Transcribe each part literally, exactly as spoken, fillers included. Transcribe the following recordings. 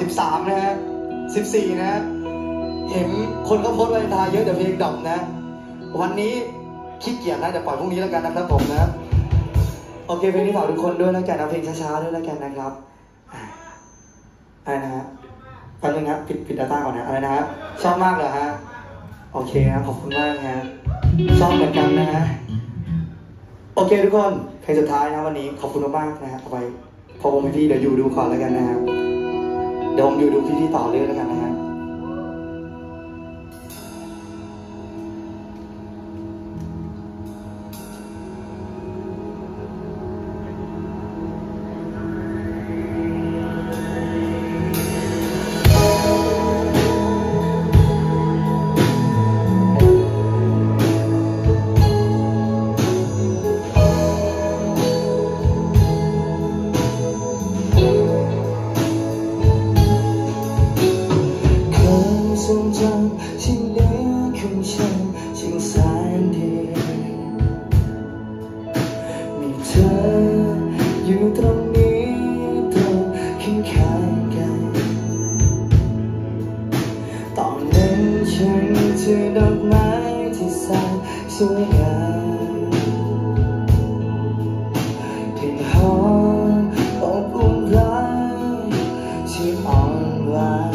สิบสามนะฮะสิบสี่นะฮะเห็นคนเขาโพสต์วาเลนไทน์เยอะแต่เพลงดำนะวันนี้ขี้เกียจนะแต่ปล่อยพรุ่งนี้แล้วกันนะครับผมนะโอเคเพลงนี้ฝากทุกคนด้วยแล้วกันนะเพลงช้าๆด้วยแล้วกันนะครับอะไรนะฮะแป๊บนึงครับปิดปิดดาต้าก่อนนะอะไรนะฮะชอบมากเลยฮะโอเคนะขอบคุณมากฮะชอบเหมือนกันนะฮะโอเคทุกคนเพลงสุดท้ายนะวันนี้ขอบคุณมากๆนะฮะเอาไปพอผมพี่ๆเดี๋ยวอยู่ดูก่อนแล้วกันนะฮะเดี๋ยวผมอยู่ดูพี่ๆต่อเลยแล้วกันนะฮะที่เหลือของฉันช่างแสนดีมีเธออยู่ตรงนี้ตรงข้างๆกันตอนนั้นฉันเจอดอกไม้ที่แสนสวยงามกลิ่นหอมอบอุ่นรักที่อ่อนหวาน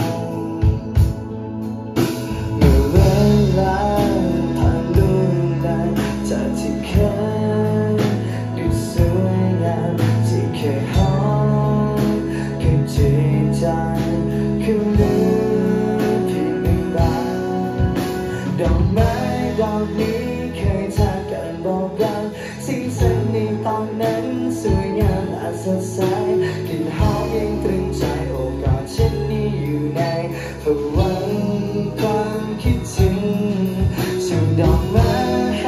ดอกไม้ดอกนี้เคยทากันบอกรักสีสันในตอนนั้นสวยงามและสดใสกลิ่นหอมยังตรึงใจโอกาสเช่นนี้อยู่ในภวังค์ความคิดถึงสู่ดอกไม้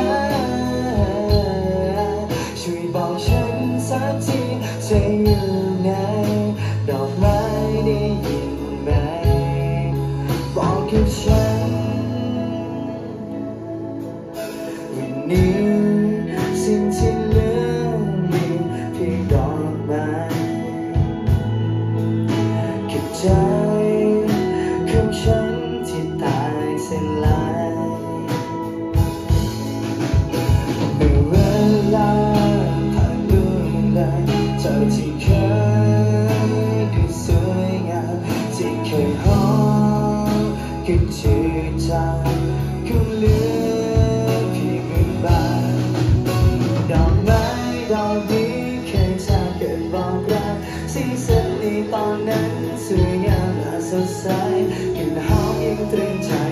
ช่วยบอกฉันสักทีเธออยู่ไหนดอกไม้ได้ยินไหมบอกกับฉันนี้สิ่งที่เหลือมีเพียงดอกไม้กับใจของฉันที่ตายสลายเมื่อเวลาผ่านดูแลเธอที่เคยดูสวยงามที่เคยหอมกับจิตใจก็เหลือดอกไม้ดอกนี้เคยทาเกิดบอกรักสีสันในตอนนั้นสวยงามและสดใสกลิ่นหอมยังตรึงใจ